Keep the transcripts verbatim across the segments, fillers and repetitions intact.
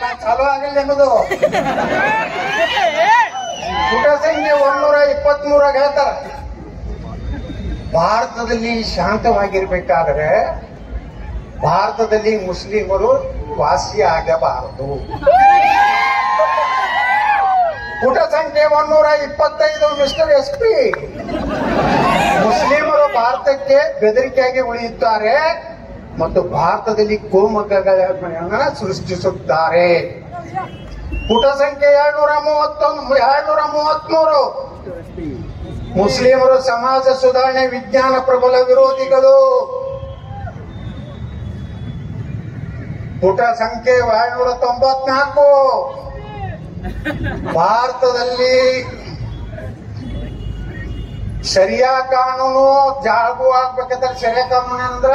ಚಾಲೂ ಆಗಿಲ್ಲ ಅನ್ನೋದು. ಪುಟ ಸಂಖ್ಯೆ ಒಂದೂರ ಇಪ್ಪತ್ತ್ ಮೂರಾಗ ಹೇಳ್ತಾರ, ಭಾರತದಲ್ಲಿ ಶಾಂತವಾಗಿರ್ಬೇಕಾದ್ರೆ ಭಾರತದಲ್ಲಿ ಮುಸ್ಲಿಮರು ವಾಸಿ ಆಗಬಾರದು. ಪುಟ ಸಂಖ್ಯೆ ಒಂದೂರ ಇಪ್ಪತ್ತೈದು ಮಿಸ್ಟರ್ ಎಸ್ ಪಿ, ಮುಸ್ಲಿಮರು ಭಾರತಕ್ಕೆ ಬೆದರಿಕೆಯಾಗಿ ಉಳಿಯುತ್ತಾರೆ ಮತ್ತು ಭಾರತದಲ್ಲಿ ಕೋಮುಗಲಭೆಗಳನ್ನು ಸೃಷ್ಟಿಸುತ್ತಾರೆ. ಪುಟ ಸಂಖ್ಯೆ ಎರಡ್ನೂರ ಮೂವತ್ತೊಂದು ಎರಡ್ನೂರ ಮೂವತ್ಮೂರು, ಮುಸ್ಲಿಮರು ಸಮಾಜ ಸುಧಾರಣೆ ವಿಜ್ಞಾನ ಪ್ರಬಲ ವಿರೋಧಿಗಳು. ಪುಟ ಸಂಖ್ಯೆ ಎರಡ್ನೂರ ತೊಂಬತ್ನಾಲ್ಕು, ಭಾರತದಲ್ಲಿ ಶರಿಯಾ ಕಾನೂನು ಜಾಗು ಆಗ್ಬೇಕಂದ್ರೆ ಶರಿಯಾ ಕಾನೂನು ಅಂದ್ರ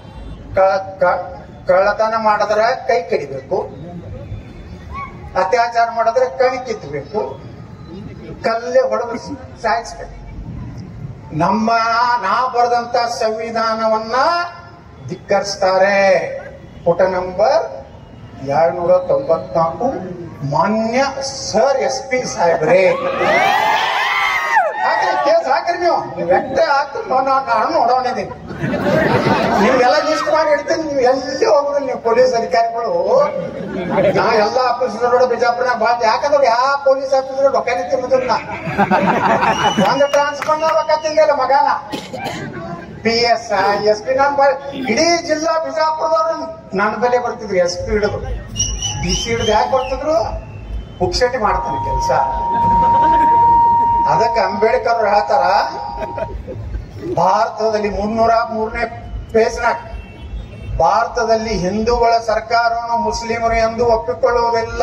ಕಳ್ಳತನ ಮಾಡಿದ್ರೆ ಕೈ ಕಡಿಬೇಕು, ಅತ್ಯಾಚಾರ ಮಾಡಿದ್ರೆ ಕಣಿ ಕಿತ್ತಬೇಕು, ಕಲ್ಲೇ ಹೊಡೆದು ಸಾಯಿಸ್ಬೇಕು. ನಮ್ಮ ನಾ ಬರೆದಂತ ಸಂವಿಧಾನವನ್ನ ಧಿಕ್ಕರಿಸ್ತಾರೆ. ಪುಟ ನಂಬರ್ ಎರಡ್ನೂರ ತೊಂಬತ್ನಾಲ್ಕು, ಮಾನ್ಯ ಸರ್ ಎಸ್ ಪಿ ಸಾಹೇಬ್ರೆ ಹಾಕ್ರಿ, ಕೇಸ್ ಹಾಕ್ರಿ. ನೀವು ವ್ಯಕ್ತ ಹಾಕ್ರಿ, ನಾನು ನೋಡೋಣಿದ್ದೀನಿ. ನಿಮ್ಗೆಲ್ಲ ಲಿಸ್ಟ್ ಮಾಡಿ ಇಡ್ತೀನಿ. ನೀವು ಎಲ್ಲಿ ಹೋಗುದಿಲ್ಲ, ನೀವು ಪೊಲೀಸ್ ಅಧಿಕಾರಿಗಳು. ನಾ ಎಲ್ಲಾ ಆಫೀಸರ್ ಬಿಜಾಪುರ ಬಾದ್, ಯಾಕಂದ್ರೆ ಯಾವ ಪೊಲೀಸ್ ಆಫೀಸರ್ ರೊಕ್ಕ ತಿನ್ನೋದಿಲ್ಲ. ಒಂದು ಟ್ರಾನ್ಸ್ಫರ್ ರೊಕ್ಕ ತಿಂದಿಲ್ಲ ಮಗನ. ಪಿ ಎಸ್ ಎಸ್ ಪಿ ನಾನು ಇಡೀ ಜಿಲ್ಲಾ ಬಿಜಾಪುರದವ್ರು ನನ್ನ ಬೆಲೆ ಬರ್ತಿದ್ರು. ಎಸ್ ಪಿ ಹಿಡಿದು ಡಿ ಸಿ ಹಿಡಿದು ಯಾಕೆ ಬರ್ತಿದ್ರು? ಪುಕ್ಷಟಿ ಮಾಡ್ತಾನೆ ಕೆಲಸ. ಅದಕ್ಕೆ ಅಂಬೇಡ್ಕರ್ ಅವರು ಹೇಳ್ತಾರ, ಭಾರತದಲ್ಲಿ ಮುನ್ನೂರ ಮೂರನೇ ಪೇಜ್ನಾಗ, ಭಾರತದಲ್ಲಿ ಹಿಂದೂಗಳ ಸರ್ಕಾರವನ್ನು ಮುಸ್ಲಿಮರು ಎಂದು ಒಪ್ಪಿಕೊಳ್ಳುವುದಿಲ್ಲ.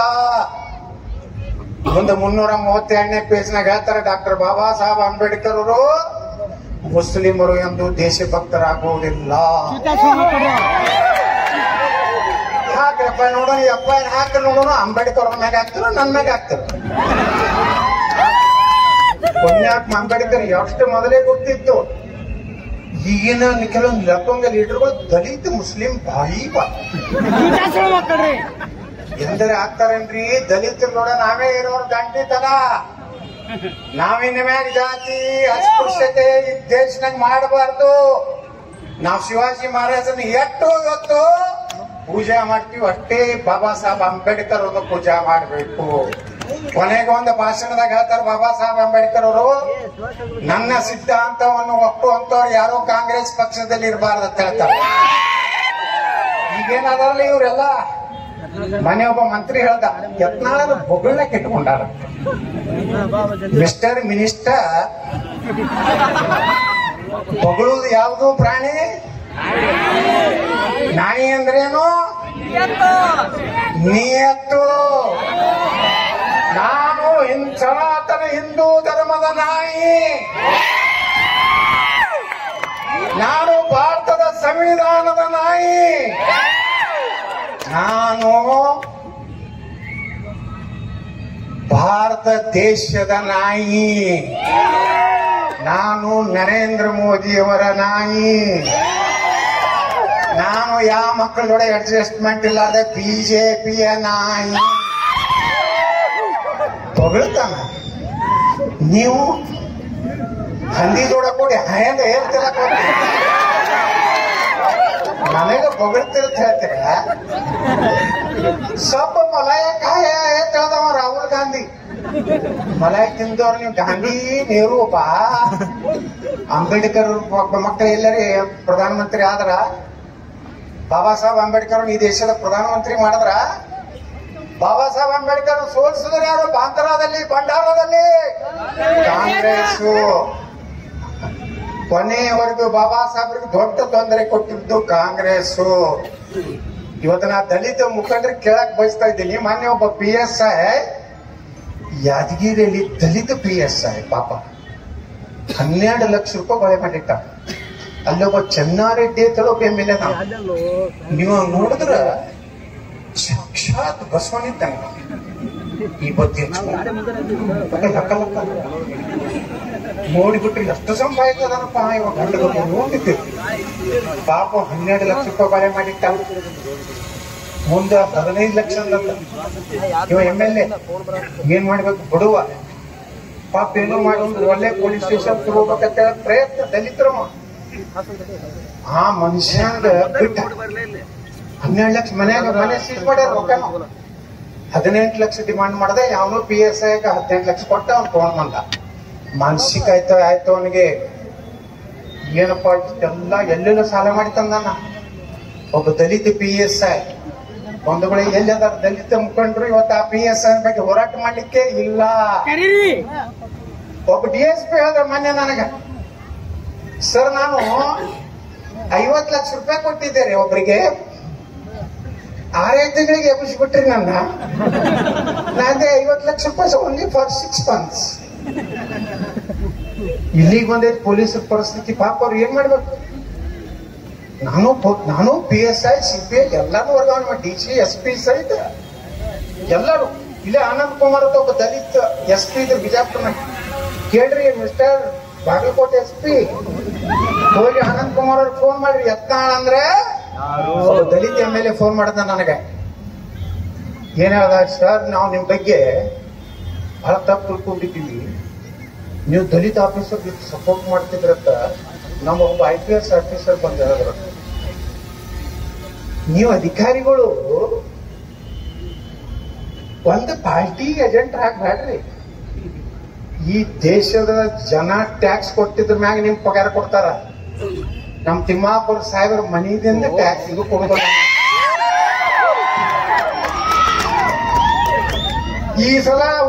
ಮುಂದೆ ಮುನ್ನೂರ ಮೂವತ್ತೆರಡನೇ ಪೇಜ್ನಾಗ ಹೇಳ್ತಾರೆ, ಡಾಕ್ಟರ್ ಬಾಬಾ ಸಾಹೇಬ್ ಅಂಬೇಡ್ಕರ್ ಅವರು ಮುಸ್ಲಿಮರು ಎಂದು ದೇಶಭಕ್ತರಾಗುವುದಿಲ್ಲ. ಹಾಕ್ರಪ್ಪ ನೋಡೋಣ, ಎಪ್ಪ ಹಾಕ್ರಿ ನೋಡೋಣ. ಅಂಬೇಡ್ಕರ್ ಮ್ಯಾಗ ಹಾಕ್ತಿರೋ ನನ್ ಮ್ಯಾಗ ಹಾಕ್ತಿರೋ? ಪುಣ್ಯಾತ್ಮ ಅಂಬೇಡ್ಕರ್ ಎಷ್ಟು ಮೊದಲೇ ಗೊತ್ತಿತ್ತು. ಈಗಿನ ಕೆಲವೊಂದು ಲಪಂಗ ಲೀಡರ್ಗಳು ದಲಿತ ಮುಸ್ಲಿಂ ಭಾರಿ ಎಂದರೆ ಆಗ್ತಾರೇನ್ರಿ? ದಲಿತರು ನೋಡ ನಾವೇ ಇರೋರು ಗಂಟಿತನ, ನಾವಿನ ಮ್ಯಾಗ ಜಾತಿ ಅಸ್ಪೃಶ್ಯತೆ ಈ ದೇಶನಾಗ ಮಾಡಬಾರ್ದು. ನಾವ್ ಶಿವಾಜಿ ಮಹಾರಾಜನ ಎಷ್ಟು ಇವತ್ತು ಪೂಜೆ ಮಾಡ್ತೀವಿ, ಅಷ್ಟೇ ಬಾಬಾ ಸಾಹೇಬ್ ಅಂಬೇಡ್ಕರ್ ಅವ್ರನ್ನ ಪೂಜಾ ಮಾಡಬೇಕು. ಕೊನೆಗೆ ಒಂದು ಭಾಷಣದಾಗ ಹೇಳ್ತಾರೆ ಬಾಬಾ ಸಾಹೇಬ್ ಅಂಬೇಡ್ಕರ್ ಅವರು, ನನ್ನ ಸಿದ್ಧಾಂತವನ್ನು ಒಪ್ಪುವಂತವ್ರು ಯಾರೋ ಕಾಂಗ್ರೆಸ್ ಪಕ್ಷದಲ್ಲಿ ಇರಬಾರ್ದು ಅಂತ ಹೇಳ್ತಾರೆ. ಈಗೇನಾದ್ರಲ್ಲ ಇವರೆಲ್ಲ ಮನೆ ಒಬ್ಬ ಮಂತ್ರಿ ಹೇಳ್ದ, ಯತ್ನಾಳ್ ಬೊಗಳನ್ನ ಕೆಟ್ಟುಕೊಂಡಾರ. ಮಿಸ್ಟರ್ ಮಿನಿಸ್ಟರ್, ಬೊಗಳುವುದು ಯಾವುದು ಪ್ರಾಣಿ? ನಾಯಿ ಅಂದ್ರೇನು? ನಿಯತ್ತು. ನಾನು ಸನಾತನ ಹಿಂದೂ ಧರ್ಮದ ನಾಯಿ, ನಾನು ಭಾರತದ ಸಂವಿಧಾನದ ನಾಯಿ, ನಾನು ಭಾರತ ದೇಶದ ನಾಯಿ, ನಾನು ನರೇಂದ್ರ ಮೋದಿಯವರ ನಾಯಿ, ನಾನು ಯಾವ ಮಕ್ಕಳ ಜೊತೆ ಅಡ್ಜಸ್ಟ್ಮೆಂಟ್ ಇಲ್ಲದೆ ಬಿಜೆಪಿಯ ನಾಯಿ. ಹೊಗಳ್ತಾನ. ನೀವು ಹಂದಿ ಜೋಡ ಕೂಡಿ ಹ್ಯಾಂಗ ಹೇಳ್ತಿರ, ನನಗೆ ಹೊಗಳ್ತಿರತ್ ಹೇಳ್ತೀರ. ಸ್ವಲ್ಪ ಮಲಾಯ ಕಾಯ ಹೇಳ್ದವ ರಾಹುಲ್ ಗಾಂಧಿ. ಮಲಾಯ ತಿಂದವ್ರು ನೀವು ಗಾಂಧಿ ನೆಹರು ಬಾ ಅಂಬೇಡ್ಕರ್ ಮಕ್ಕಳು ಎಲ್ಲರಿ ಪ್ರಧಾನಮಂತ್ರಿ ಆದ್ರ, ಬಾಬಾ ಸಾಹೇಬ್ ಅಂಬೇಡ್ಕರ್ ಈ ದೇಶದ ಪ್ರಧಾನಮಂತ್ರಿ ಮಾಡಿದ್ರ, ಬಾಬಾ ಸಾಹೇಬ್ ಅಂಬೇಡ್ಕರ್ ಸೋಲಿಸಿದ್ರು ಯಾರು? ಬಾಂದ್ರಾದಲ್ಲಿ, ಭಂಡಾರದಲ್ಲಿ ಕಾಂಗ್ರೆಸ್. ಕೊನೆಯವರೆಗೂ ಬಾಬಾ ಸಾಹೇಬ್ರಿಗೆ ದೊಡ್ಡ ತೊಂದರೆ ಕೊಟ್ಟಿದ್ದು ಕಾಂಗ್ರೆಸ್. ಇವತ್ತು ನಾ ದಲಿತ ಮುಖಂಡರಿಗೆ ಕೇಳಕ್ ಬಯಸ್ತಾ ಇದ್ದೀನಿ. ಮೊನ್ನೆ ಒಬ್ಬ ಪಿ ಎಸ್ ಐ ಯಾದಗಿರಿಯಲ್ಲಿ ದಲಿತ ಪಿ ಎಸ್ ಐ ಪಾಪ ಹನ್ನೆರಡು ಲಕ್ಷ ರೂಪಾಯಿ ಕೊಳೆ ಮಾಡಿಟ್ಟ. ಅಲ್ಲೊಬ್ಬ ಚೆನ್ನಾರೆಡ್ಡಿ ಅಂತ ಒಬ್ಬ ಎಮ್ ಎಲ್ ಎ. ನೀವು ನೋಡಿದ್ರ ಸಾಕ್ಷಾತ್ ಬಸವನಿದ್ದಂಗ. ಈ ಬಗ್ಗೆ ಲಕ್ಕ ಲಕ್ಕ ನೋಡಿಬಿಟ್ರಿ ಎಷ್ಟು ಸಂಪಾದಿಸದನಪ್ಪ ಇವಾಗ ಗಂಡಗ ನೋಡಿದ್ದೆ. ಪಾಪ ಹನ್ನೆರಡು ಲಕ್ಷ ರೂಪಾಯಿ ಕೊಳೆ ಮಾಡಿಟ್ಟ. ಮುಂದೆ ಹದಿನೈದು ಲಕ್ಷ ಇವ ಎಮ್ ಎಲ್ ಎ ಏನ್ ಮಾಡ್ಬೇಕು ಬಿಡುವ ಪಾಪ ಏನೋ ಮಾಡಿ ಒಂದು ಒಳ್ಳೆ ಪೊಲೀಸ್ ಸ್ಟೇಷನ್ ಹೋಗ್ಬೇಕಂತ ಹೇಳ ಪ್ರಯತ್ನ ದಲಿತರು ಆ ಮನುಷ್ಯಂಗ ಬಿಟ್ಟ ಹನ್ನೆರಡು ಲಕ್ಷ ಮನ್ಯಾಗ ಮನೆ ಸೀಸ್ ಮಾಡ್ಯಾರ ರೊಕ್ಕನು ಹದಿನೆಂಟು ಲಕ್ಷ ಡಿಮಾಂಡ್ ಮಾಡ್ದೆ ಯಾವನು ಪಿ ಎಸ್ ಐ ಹದಿನೆಂಟು ಲಕ್ಷ ಕೊಟ್ಟ ಅವ್ನು ತಗೊಂಡ್ ಬಂದ ಮಾನಸಿಕ ಆಯ್ತು ಆಯ್ತು ಅವನಿಗೆ ಏನಪ್ಪಾ ಎಲ್ಲ ಎಲ್ಲೆಲ್ಲ ಸಾಲ ಮಾಡಿ ತಂದಾನ ಒಬ್ಬ ದಲಿತ ಪಿ ಎಸ್ ಐ ಒಂದು ಬಳಿ ಎಲ್ಲಿ ಅದಾರ ದಲಿತ ಮುಖಂಡರು ಇವತ್ತು ಆ ಪಿ ಎಸ್ ಐ ಬಗ್ಗೆ ಹೋರಾಟ ಮಾಡ್ಲಿಕ್ಕೆ ಇಲ್ಲ ಒಬ್ಬ ಡಿ ಎಸ್ ಪಿ ಹೇಳಿದ್ರೆ ಮೊನ್ನೆ ನನಗ ಸರ್ ನಾನು ಐವತ್ ಲಕ್ಷ ರೂಪಾಯಿ ಕೊಟ್ಟಿದ್ದೇನೆ ಒಬ್ಬರಿಗೆ ಆರೈದು ತಿಂಗಳಿಗೆ ಎಬ್ಬಿಸ್ಬಿಟ್ರಿ ನನ್ನ ನಾನೇ ಐವತ್ ಲಕ್ಷ ರೂಪಾಯಿ ಓನ್ಲಿ ಫಾರ್ ಸಿಕ್ಸ್ ಮಂತ್ಸ್ ಇಲ್ಲಿಗೆ ಬಂದೈತಿ ಪೊಲೀಸರ ಪರಿಸ್ಥಿತಿ ಪಾಪ ಅವ್ರು ಏನ್ ಮಾಡ್ಬೇಕು ನಾನು ನಾನು P S I C P I ಎಲ್ಲಾನು ವರ್ಗಾವಣೆ ಮಾಡಿ ಡಿ ಸಿ ಎಸ್ ಪಿ ಸಹಿತ ಎಲ್ಲರೂ ಇಲ್ಲೇ ಆನಂದ್ ಕುಮಾರ್ ಅಂತ ಒಬ್ಬ ದಲಿತ ಎಸ್ ಪಿ ಇದ್ರು ಬಿಜಾಪುರ ಕೇಳ್ರಿ ಮಿಸ್ಟರ್ ಬಾಗಲಕೋಟೆ ಎಸ್ ಪಿ ಹೋಗಿ ಆನಂದ್ ಕುಮಾರ್ ಅವ್ರಿಗೆ ಫೋನ್ ಮಾಡ್ರಿ ಎತ್ತಾಳ ಅಂದ್ರೆ ದಲಿತ ಎಮ್ ಎಲ್ ಎ ಫೋನ್ ಮಾಡಿದ ನನಗೆ ಏನ್ ಹೇಳ್ದ ಸರ್ ನಾವು ನಿಮ್ ಬಗ್ಗೆ ಬಹಳ ತಪ್ಪು ತಿಳ್ಕೊಂಡಿದ್ದೀವಿ ನೀವು ದಲಿತ ಆಫೀಸರ್ ಸಪೋರ್ಟ್ ಮಾಡ್ತಿದ್ರಂತ ನಮ್ಮ ಒಬ್ಬ ಐ ಪಿ ಎಸ್ ಆಫೀಸರ್ ಬಂದ ಹೇಳಿದ್ರು ನೀವು ಅಧಿಕಾರಿಗಳು ಒಂದು ಪಾರ್ಟಿ ಏಜೆಂಟ್ ಹಾಕ್ಬೇಡ್ರಿ ಈ ದೇಶದ ಜನ ಟ್ಯಾಕ್ಸ್ ಕೊಟ್ಟಿದ್ರ ಮ್ಯಾಗ ನಿಮ್ ಪಗಾರ ಕೊಡ್ತಾರ ನಮ್ ತಿಮ್ಮಾಪುರ ಸಾಹೇಬ್ರ ಮನಿದಿಂದ ಟ್ಯಾಕ್ಸ್ ಇದು ಕೊಡೋದ ಈ ಸಲ